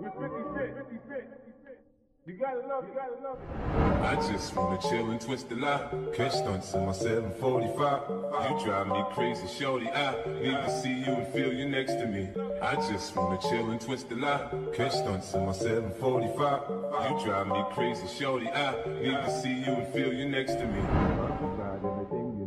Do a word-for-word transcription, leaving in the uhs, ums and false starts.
You gotta love, you gotta love it. I just wanna chill and twist the lie. Catch stunts in my seven forty-five. You drive me crazy, shorty. I need to see you and feel you next to me. I just wanna chill and twist the lie. Catch stunts in my seven forty-five. You drive me crazy, shorty. I need to see you and feel you next to me. Multiplied everything you